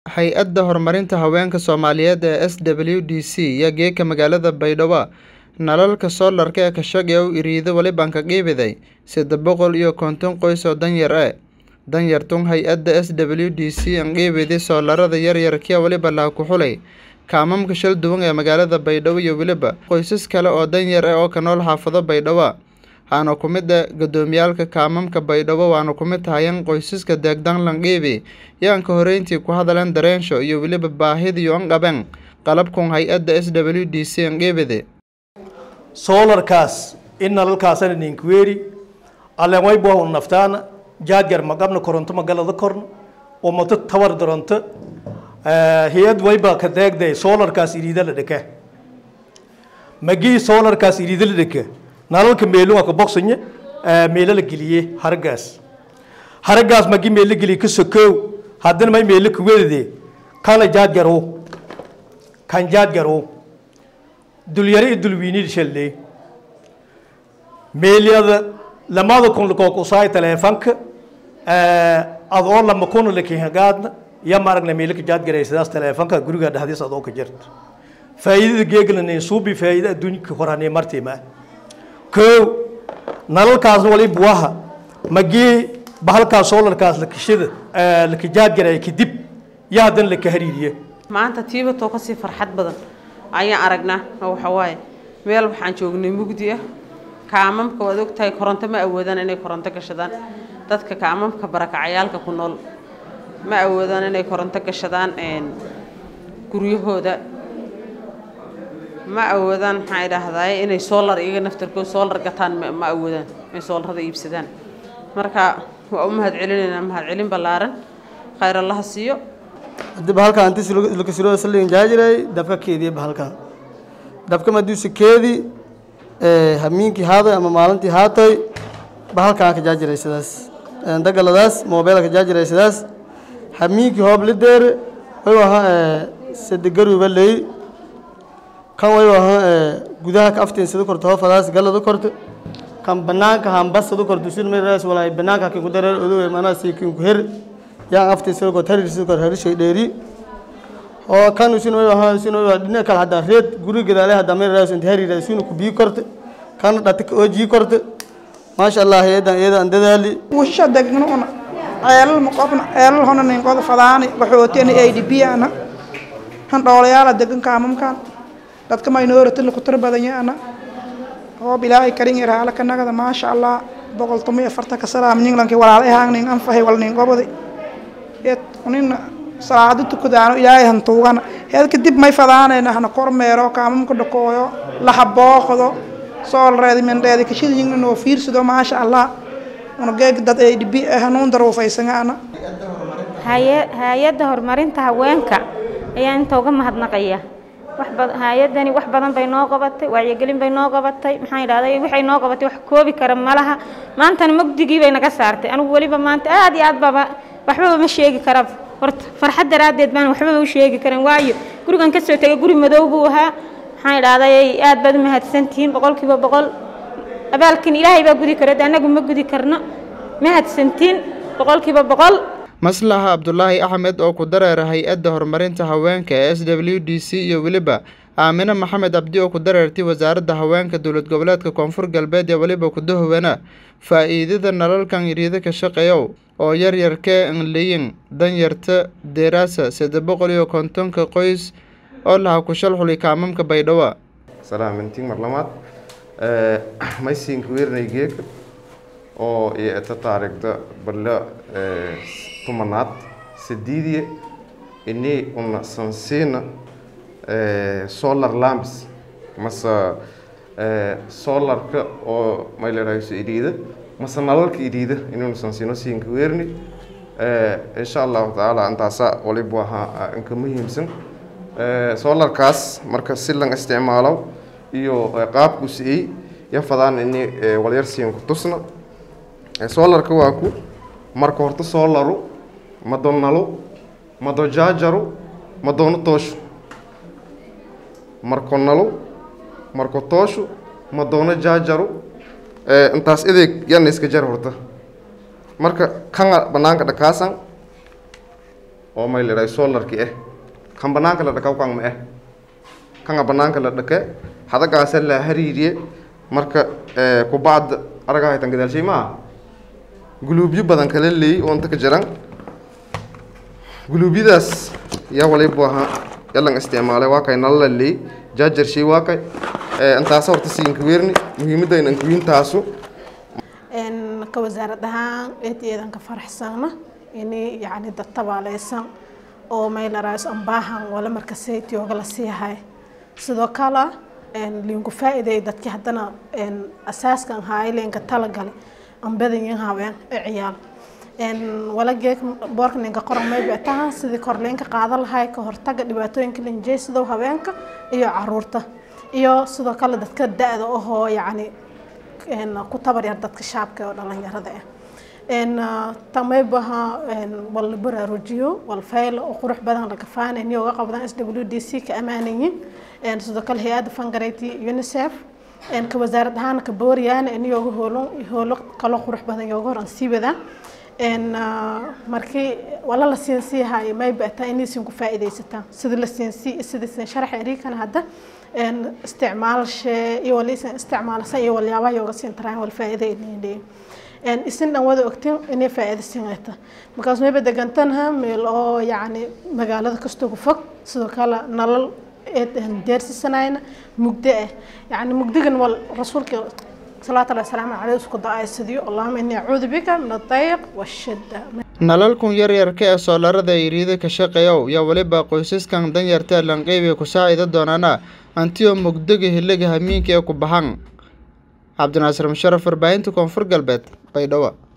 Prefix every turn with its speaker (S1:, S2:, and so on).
S1: Hay-adda horumarinta haweenka Soomaaliyeed ee SWDC iyo geeka magaalada Baydhabo nalalka soolarka ee ka shaqeeya u iriida waliban ka qiibiday 750 qoys oo danyar ah. Danyartun hay-adda SWDC aan qiibiday soolarada yaryarkii waliba la ku xulay kaamamka shil duwan ee magaalada Baydhabo iyo waliba qoysas kale oo danyar ah oo ka nool xaafado Baydhabo. Waxaana ku mid ah gudoomiyaalka kaamamka Baydhabo waana ku mid tahay qoysaska deegdan lan qiibi yaan ka horeyntii ku hadalan dareensho iyo waliba baahida iyo qaban qalabkan hay-adda SWDC aan qiibide
S2: solarkaas in nalalkaas aan inquiry alla way boo naftaana jaadgar magabna koronto magalada korn oo mata tawar doronto hay'ad way ba ka deegday solarkaas iriida la dhake magi solarkaas iriida la dhake nalalka meelo ka boqsanya meelo la galiye haragaas magi meelo galiye ka sokow haddana may meelo ku weedade kala jaadgaro dulyari dulwiini shalay meeliyada lamada kun ku saay teleefanka adoo lama kun laki hagaadna ya maragna meelka jaadgaray sidaas teleefanka guriga dhaxdiisa adoo ka jirto faa'iidada geeglana suubi faa'iida adduunka horaanay martiima ko nalalkaas wali buwaha magi bahalka solarkaas la kishida la jaadgaray kadib ya hadan la ka hariiriye
S3: maanta tiiba to ka si farxad badan ayaan aragnaa waxa waaye meel waxaan joognay mugdi ah kaamamka wad ogtahay koronto ma awoodaan inay koronto gashadaan dadka kaamamka barakacayaalka ku nool ma awoodaan inay koronto gashadaan guryahooda ma awoodaan maxay dhahdaaye inay solar iyaga naftarkooda solar gataan ma awoodaan inay solarada iibsadaan marka waa u mahadcelin ballaaran khayr Allah siiyo
S4: dib halka anti silka silo salin jaajiray dabka keediye halka dabka maduusi keedi hamiinki haada ama maalintii haatay bahalka ka jaajiray sidaas dagaladaas mobilka jaajiray sidaas hamiinki hoob lideer way waxa sadgaru balay kan way waxa gudaha ka afteen sidoo korto hoofadaas galada korto kan banaanka hambasado korto sin meeraas walay banaanka ka gudareer odow manasi ku her yaa aftii sidoo korto sidoo korto harishay dheeri oo kan sinoo dhinaca kala hada reed guri gadaale hada meeraas inta hariiray sinu ku bii korto kan dhatka oo jii korto ma sha Allah iyada dadaali
S5: wusha dagno ayal maqabna ayal hono nin qodo fadaani waxooteen ADB ana han dhawlayaal degan kaamamkan dadka minority la ku tar badan yaana oo bilaahi karin yaraala kanagada ma sha Allah 140 ka salaam ninlanki walaalahay haangnin an fahay wal nin qobodi unin salaadu tukadaano ilaahay han tuugana heelka dib may fadaanayna hana kormeero kaamamka dhaqooyo la habooqdo sool reedi mendeedi ka shidin inuu fiirsado ma sha Allah una geeg dad ADB hanuun daruufaysanana
S6: hay'adda horumarinta haweenka ayaa inta uga mahadnaqaya hay'adani wax badan bay noo qabatay wacyigelin bay noo qabatay maxay dhahday waxay noo qabatay wax koobi kara malaha maantana mugdigii bay naga saartay anigu waliba maanta aad iyo aad baba waxba ma sheegi kara horta farxad daraadeed baan waxba u sheegi karin waayo gurigan ka soo tagay guri madow buu ahaa maxay dhahday aad baad mahadsantiin 100% abaalkin ilaahay baa gudi kara anagu ma gudi karno mahadsantiin 100%
S1: Maslaha Abdullaahi Axmed oo ku dareeray hay-adda horumarinta haweenka ee SWDC iyo waliba Aamina Maxamed Abdi oo ku dareertay wasaaradda haweenka dawlad goboleedka Koonfur Galbeed ee waliba ku dahwana faa'iidada nalalkan iriida ka shaqeeyo oo yaryarka aan leeyin danyarta deeraasa 750 qoys oo la ku shalxulay kaamamka Baydhabo
S7: salaamantiin marlamaad maysiin ku weernay geek oo ay taariikhda balla tumanad sidiidiye inay una sansiina solar lamps masa solarka oo mayleerayso iriida masa nalalka iriida inuu sansiino siin ku weerni insha Allah taala antaasa waliba waxa inka muhiimsan solarkaas marka si lan isticmaalo iyo qaabku si ya fadaan inay walyarsiin ku tusna solarka waa ku marka horta solaru madonnalo madojaajaru madono tooshu marka nalo marka tooshu madono jaajaru intaas ideg yan iska jar horta marka kan banaanka dhakaasan oo may leedahay solarki kan banaanka la dhakaw kan ma kan banaanka la dhake hadagaas la hariiriye marka ku baad araga haytan gadaalshay ma guluubyo badan kala leey oo inta ka jiran guluubidaas yaa waliba waxa yalan isticmaalay waa kay nal leey jaajar shay waa kay intaas horta siinka weerni muhiimadda in kuwintaasu
S8: ka wasaaradaha eedeedan ka faraxsana inay yani dad tabaaleysan oo meel raas ambaahan wala marka saytiyooga la siihay sidoo kale liinku faa'iiday dadka hadana asaaskan haayeenka talagalay ambadan yahay haween ciyaal wala geek boorkninka qoramay baataa sidii korleenka qaadan lahay ka hortaga dhibaatooyinka linjeysada haweenka iyo caruurta iyo sidoo kale dadka da'da oo yani ku tabar yar dadka shaabka oo dhalinyarada tamay baha wal baraarujiyo wal fayl oo qurux badan laga faanay oo qabdan SWDC ka amaanayin sidoo kale hay'adda fangarati UNICEF ka wasaaradahan ka booriyaan inuu hoolo kala qurux badan iyo horan siibada markii wala la siinsiyahay may baataa inay si ku faa'iideysata sida la siinsi sida sharax erikan hadda isticmaal shay iyo walisan isticmaal say iyo waliyaba yoga siintaraan wal faa'iideynayeen isin dhan wada ogtiin inay faa'iideysanayta markaas may badantanha meel oo yani magaalada kasto ku fog sidoo kale nalal deersisanayna mugdo yani mugdigan wal rasuulka salaatu alayhi salaam alayhi isku daay sidii allahumma inni a'uudu bika min ad-dayq wash-shidda
S1: nalalkun yaryarka ee soolarada iriida ka shaqeeyo yaa waliba qoysaskan danyarta lan qeybiga ku saacido doonana antiyo mugdiga hiliga hamiinka ee ku baxan Cabdinaasir Musharraf warbaahinta Koonfur Galbeed Baydhabo